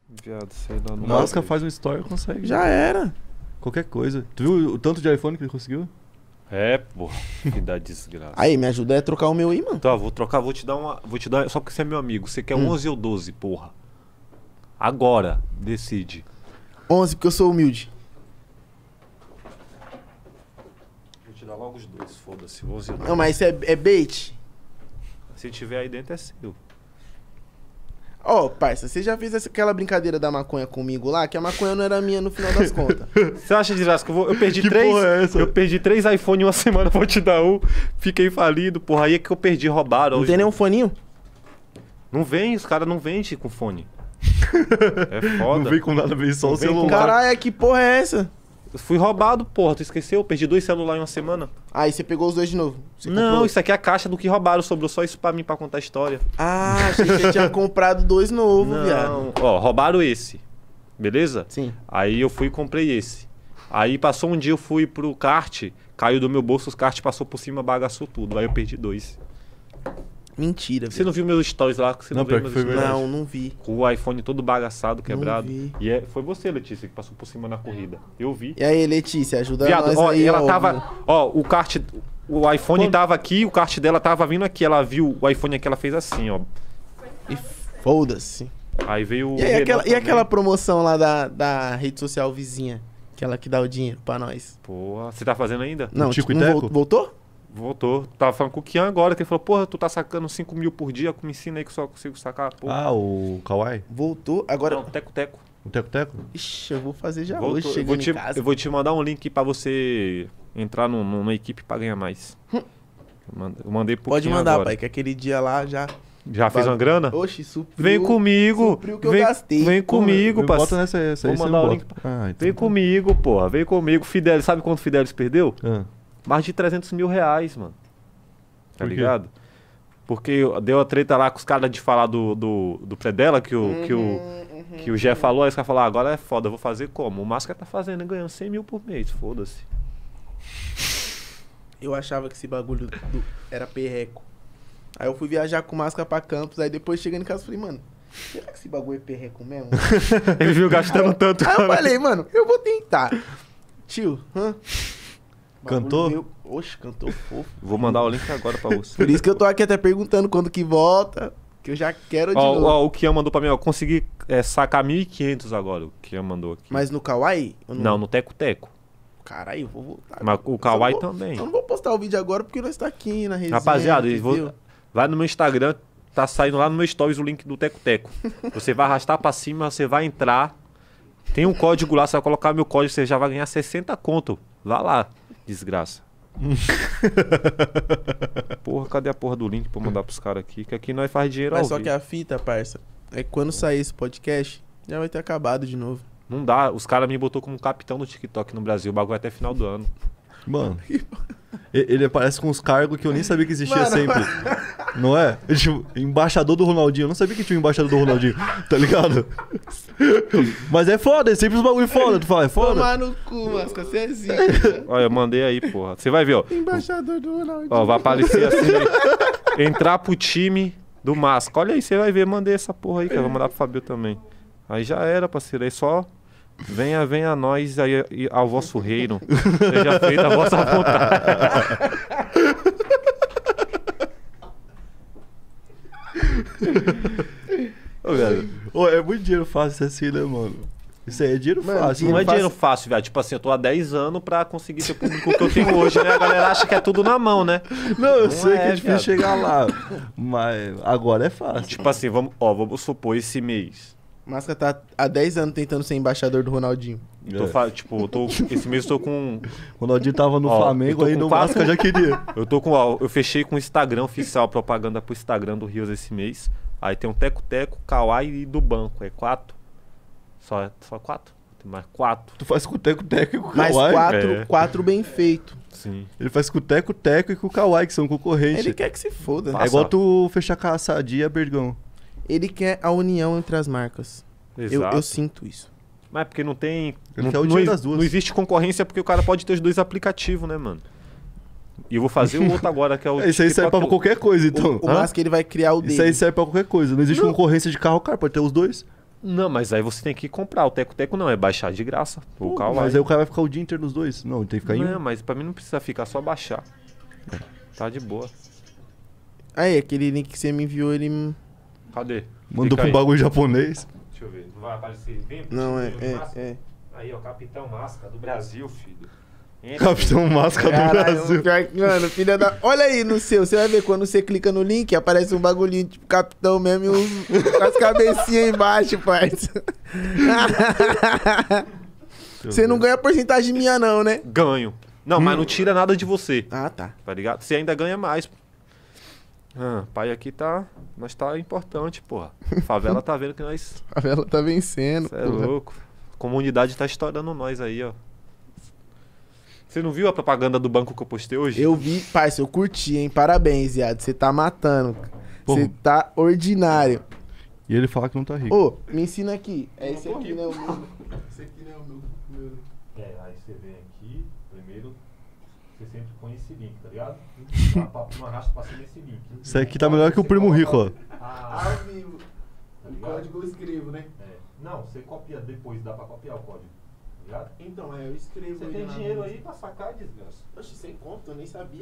Viado, sei lá. O Masca faz um story e consegue. Já era. Qualquer coisa. Tu viu o tanto de iPhone que ele conseguiu? É, pô. Que dá desgraça. Aí, me ajuda a trocar o meu aí, mano. Tá, vou trocar, vou te dar uma. Vou te dar. Só porque você é meu amigo. Você quer 11 ou 12, porra? Agora, decide. 11, porque eu sou humilde. Vou te dar logo os dois, foda-se. 11 ou 12. Não, mas isso é bait? Se tiver aí dentro é seu. Ó, parça, você já fez aquela brincadeira da maconha comigo lá? Que a maconha não era minha no final das contas. Você acha, desgraça, que eu perdi Que 3? porra é essa? Eu perdi 3 iPhone em uma semana, vou te dar um. Fiquei falido, porra. Aí é que eu perdi, roubaram. Não Hoje tem nenhum foninho? Não vem, os caras não vendem com fone. É foda. Não vem com nada, vem só Não o vem com celular. Caralho, que porra é essa? Eu fui roubado, porra. Tu esqueceu? Eu perdi 2 celulares em uma semana. Aí você pegou os dois de novo. Você Não, comprou? isso aqui é a caixa do que roubaram. Sobrou só isso pra mim, pra contar a história. Ah, achei que você tinha comprado dois novos, viado. Não, ó, roubaram esse. Beleza? Sim. Aí eu fui e comprei esse. Aí passou um dia, eu fui pro kart, caiu do meu bolso, os kart passou por cima, bagaçou tudo. Aí eu perdi 2. Mentira, Você não viu meus stories lá? Que você Não, não viu pior que meus foi stories? verdade. Não, não vi. Com o iPhone todo bagaçado, quebrado. vi. E foi você, Letícia, que passou por cima na corrida. Eu vi. E aí, Letícia, ajuda Viado, nós ó, aí, ela ó. tava. Ó, o kart. O iPhone Quando? tava aqui, o kart dela tava vindo aqui. Ela viu o iPhone aqui, ela fez assim, ó. E foda-se. Aí veio o. E, aí, Renan aquela, e também. aquela promoção lá da rede social vizinha? Aquela que dá o dinheiro pra nós. Porra, você tá fazendo ainda? Não, Tico e não Teco? voltou? Voltou. Tava falando com o Kian agora, que ele falou, porra, tu tá sacando 5 mil por dia, me ensina aí que eu só consigo sacar, porra. Ah, o Kawaii? Voltou. Agora. Não, teco-teco. O Teco-Teco? Ixi, eu vou fazer já Voltou. hoje, chegando em casa. Eu vou te mandar um link pra você entrar numa equipe pra ganhar mais. Eu mandei pro Pode Kian mandar, agora. pai, que aquele dia lá já. Já fez uma grana? Oxi, supriu. Vem comigo. Supriu o que eu vem, gastei. Vem comigo, Bota parceiro. nessa aí, Vou você mandar não o bota. link. Ah, então Vem tá. comigo, porra. Vem comigo. Fidelis, sabe quanto o Fidelis perdeu? Ah, Mais de 300 mil reais, mano. Tá Por quê? ligado? Porque deu a treta lá com os caras de falar do Predela, que o Gé falou, aí os caras falaram, agora é foda, eu vou fazer como? O Máscara tá fazendo, ganhando 100 mil por mês, foda-se. Eu achava que esse bagulho era perreco. Aí eu fui viajar com máscara pra Campos, aí depois chegando em casa eu falei, mano, será que esse bagulho é perreco mesmo? Ele viu gastando tanto. Aí eu falei, mano, eu vou tentar. Tio, Cantou? Oxe, cantou fofo. Vou mandar o link agora pra você. Por isso que eu tô aqui até perguntando quando que volta, que eu já quero de novo. Ó, o Kian mandou pra mim, ó, consegui sacar 1.500 agora, o Kian mandou aqui. Mas no Kawaii? Ou Não, no Teco Teco. Caralho, eu vou voltar. Mas o Só Kawaii não vou- também. Eu não vou postar o vídeo agora porque nós tá aqui na resenha. Rapaziada, entendeu? vai no meu Instagram, tá saindo lá no meu stories o link do Teco Teco. Você vai arrastar pra cima, você vai entrar. Tem um código lá, você vai colocar meu código, você já vai ganhar 60 conto. Vá lá, desgraça. Porra, cadê a porra do link pra eu mandar pros caras aqui? Que aqui nós faz dinheiro ao Mas só vivo. que a fita, parça, é que quando sair esse podcast, já vai ter acabado de novo. Não dá, os caras me botou como capitão do TikTok no Brasil. O bagulho é até final do ano. mano. Ele aparece com uns cargos que eu nem sabia que existia Mano. sempre. Não é? Tipo, embaixador do Ronaldinho. Eu não sabia que tinha um embaixador do Ronaldinho. Tá ligado? Mas é foda, é sempre os bagulho foda. Tu fala, é foda? Tomar no cu, Masca, você é zica. Olha, eu mandei aí, porra. Você vai ver, ó. Embaixador do Ronaldinho. Ó, vai aparecer assim, entrar pro time do Masca. Olha aí, você vai ver, mandei essa porra aí, que eu vou mandar pro Fabio também. Aí já era, parceiro, aí só venha a nós aí ao vosso reino. Seja feita a vossa vontade. Ô, velho, ô, é muito dinheiro fácil assim, né, mano? Isso aí é dinheiro Mano, fácil. Não é fácil. dinheiro fácil, velho. Tipo assim, eu tô há 10 anos pra conseguir ter o público que eu tenho hoje, né? A galera acha que é tudo na mão, né? Não, eu Não sei que é, é difícil viado. chegar lá. Mas agora é fácil. Tipo assim, vamos supor, esse mês. Masca tá há 10 anos tentando ser embaixador do Ronaldinho. Esse mês eu tô com. O Ronaldinho tava no Ó, eu Flamengo, tô aí com no quatro- Vasco já queria. Eu fechei com o Instagram oficial, propaganda pro Instagram do Rios esse mês. Aí tem um Teco-Teco, Kawaii e do banco. É 4? Só 4? Tem mais 4. Tu faz com o Teco-Teco e com o Mais Kawaii. quatro bem feito. Sim. Ele faz com o Teco-Teco e com o Kawaii, que são concorrentes. Ele quer que se foda. Passa. É igual tu fechar com a Sadia e a Bergão. Ele quer a união entre as marcas. Exato. Eu sinto isso. Mas é porque não tem. Ele Não, quer o não, dinheiro das duas. não existe concorrência porque o cara pode ter os dois aplicativos, né, mano? E eu vou fazer o outro agora, que é o. Isso aí serve pra qualquer coisa, então. O Masca, ele vai criar o dele. Isso aí serve pra qualquer coisa. Não existe Não. concorrência de carro, cara. Pode ter os dois. Não, mas aí você tem que comprar. O Teco-Teco não, é baixar de graça. O Pô, Kawaii. mas aí o cara vai ficar o dia inteiro nos dois. Não, tem que ficar em Não, um. mas pra mim não precisa ficar, só baixar. Tá de boa. Aí, aquele link que você me enviou, ele... Cadê? Mandou Clica pra um aí. bagulho japonês. Deixa eu ver. Não vai aparecer bem? Não, é. Aí, ó, Capitão Máscara do Brasil, filho. Entra, Capitão Máscara do Caralho, Brasil. pior que, mano, filha da... Olha aí no seu, você vai ver, quando você clica no link, aparece um bagulhinho tipo Capitão mesmo e com as cabecinhas embaixo, parça. Você não ganha porcentagem minha não, né? Ganho. Não, mas não tira nada de você, Ah, tá. tá ligado? Você ainda ganha mais. Pai aqui tá... Nós tá importante, porra. Favela tá vendo que nós... A vela tá vencendo. Cê é porra. louco. A comunidade tá estourando nós aí, ó. Você não viu a propaganda do banco que eu postei hoje? Eu vi, parça, eu curti, hein? Parabéns, viado. Você tá matando. Porra. Você tá ordinário. E ele fala que não tá rico. Ô, me ensina aqui. É esse aqui, né? O meu. Esse aqui, né? O meu. Aí você vem aqui, primeiro, você sempre põe esse link, tá ligado? Não arrasta pra cima esse link. Isso aqui tá melhor que o Primo Rico, ó. Ao vivo. Tá O ligado? código eu escrevo, né? Não, você copia depois, dá pra copiar o código. Tá ligado? Então, eu escrevo. Você tem dinheiro aí pra sacar, desgraça. Oxe, sem conta, eu nem sabia.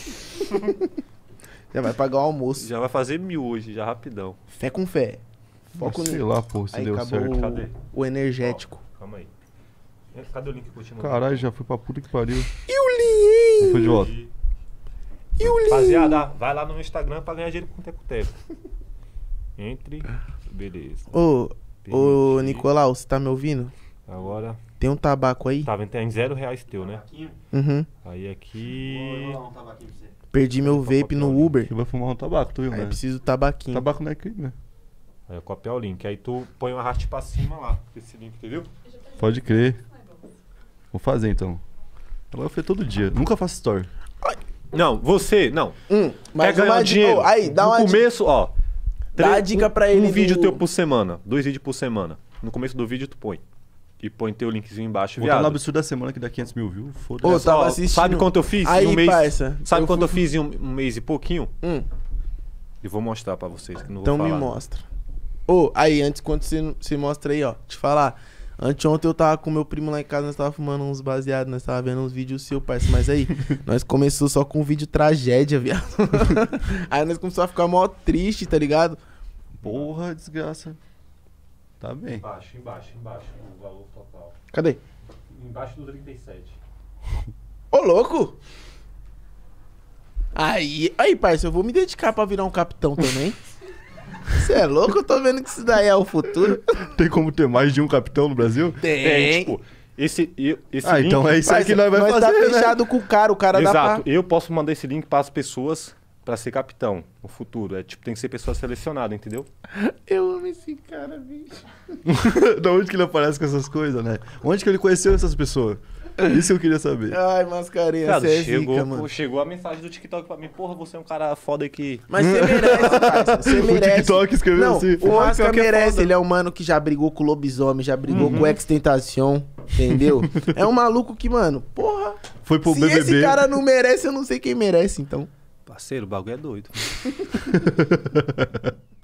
Já vai pagar o almoço. Já vai fazer 1000 hoje, já rapidão. Fé com fé. Foco Sei nisso. lá, pô, se Aí deu acabou certo. Cadê? o energético. Ó, calma aí. Cadê o link que eu te mandei? Caralho, já foi pra puta que pariu. E o Lin? Foi de volta. E o Lin? Rapaziada, vai lá no meu Instagram pra ganhar dinheiro com o Teco-Teco. Entre. Beleza. Ô, Permitir. Nicolau, você tá me ouvindo? Agora. Tem um tabaco aí? Tá vendo? Tem R$0 teu, né? Uhum. Aí aqui. Perdi meu vape no Uber. Você vai fumar um tabaco, tu viu, Aí né? preciso do tabaquinho. Tabaco não é crime, né? Aí eu copiar o link. Aí tu põe uma raste pra cima lá. Esse link, entendeu? Pode crer. Vou fazer então. Agora eu faço todo dia. Nunca faço story. Não, você. Não. Mas ganhar uma dinheiro. Ô, aí, dá no uma dica. começo, ó. Dá a dica pra ele Um vídeo do- teu por semana. 2 vídeos por semana. No começo do vídeo tu põe. E põe teu linkzinho embaixo, Botar no viado. absurdo da semana que dá 500 mil views. Ô, Foda-se. tava Ó, assistindo. Sabe quanto eu fiz Aí, em um mês? parça, Sabe eu quanto eu fui- fiz em um mês e pouquinho? Hum, E vou mostrar pra vocês que não então vou me falar. mostra. Ô, aí, antes, quando você mostra aí, ó. Te falar. Anteontem eu tava com meu primo lá em casa, nós tava fumando uns baseados, nós tava vendo uns vídeos seu, parça. Mas aí, nós começou só com um vídeo tragédia, viado. Aí nós começamos a ficar mó triste, tá ligado? Porra, desgraça. Tá bem. Embaixo, o valor total. Cadê? Embaixo do 37. Ô, louco! Aí, parça, eu vou me dedicar pra virar um capitão também. Você é louco? Eu tô vendo que isso daí é o futuro. Tem como ter mais de um capitão no Brasil? Tem, tipo, esse link... Então é isso aí que nós Parça, vamos tá fazer, né? fechado com o cara dá Exato, pra... eu posso mandar esse link para as pessoas pra ser capitão no futuro. É tipo, tem que ser pessoa selecionada, entendeu? Eu amo esse cara, bicho. Da onde que ele aparece com essas coisas, né? Onde que ele conheceu essas pessoas? Isso eu queria saber. Ai, mascarinha, Viado, você é chegou, zica, mano. chegou a mensagem do TikTok pra mim. Porra, você é um cara foda que... Mas você merece, parça. Você merece. TikTok escreveu Não, assim. o Masca pior que é merece. foda. Ele é um mano que já brigou com o lobisomem, já brigou com o Extentacion, entendeu? É um maluco que, mano, porra... Foi pro Se BBB. esse cara não merece, eu não sei quem merece, então. Parceiro, o bagulho é doido.